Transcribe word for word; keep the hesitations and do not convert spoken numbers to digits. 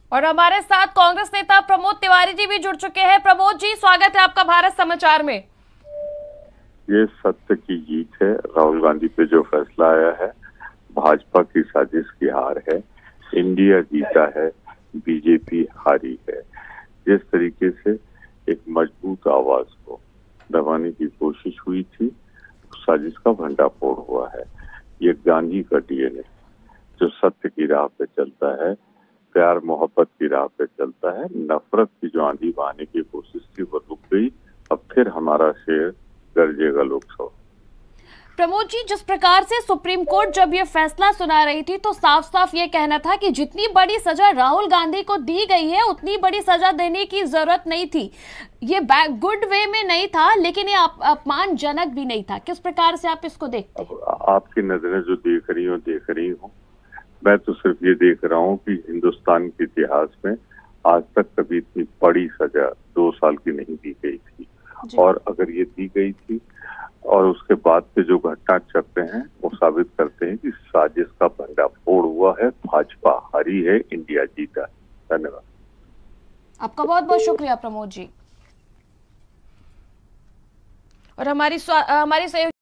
और हमारे साथ कांग्रेस नेता प्रमोद तिवारी जी भी जुड़ चुके हैं। प्रमोद जी, स्वागत है आपका भारत समाचार में। ये सत्य की जीत है। राहुल गांधी पे जो फैसला आया है भाजपा की साजिश की हार है। इंडिया जीता है, बीजेपी हारी है। जिस तरीके से एक मजबूत आवाज को दबाने की कोशिश हुई थी, साजिश का भंडाफोड़ हुआ है। ये गांधी का डीएनए जो सत्य की राह पे चलता है, प्यार मोहब्बत की राह पे चलता है। नफरत की जो आंधी बहाने की कोशिश थी वो रुक गई। अब फिर हमारा शेर गरजेगा लोकसभा। प्रमोद जी, जिस प्रकार से सुप्रीम कोर्ट जब ये फैसला सुना रही थी तो साफ साफ ये कहना था कि जितनी बड़ी सजा राहुल गांधी को दी गई है उतनी बड़ी सजा देने की जरूरत नहीं थी। ये गुड वे में नहीं था, लेकिन ये अपमानजनक भी नहीं था। किस प्रकार से आप इसको देखते हैं? आपकी नजरें जो देख रही हो देख रही हूँ, मैं तो सिर्फ ये देख रहा हूँ कि हिंदुस्तान के इतिहास में आज तक कभी इतनी बड़ी सजा दो साल की नहीं दी गई थी। और अगर ये दी गई थी और उसके बाद से जो घटना चक्र हैं वो साबित करते हैं कि साजिश का भंडाफोड़ हुआ है, भाजपा हारी है, इंडिया जीता है। धन्यवाद। आपका बहुत बहुत शुक्रिया प्रमोद जी। और हमारी हमारी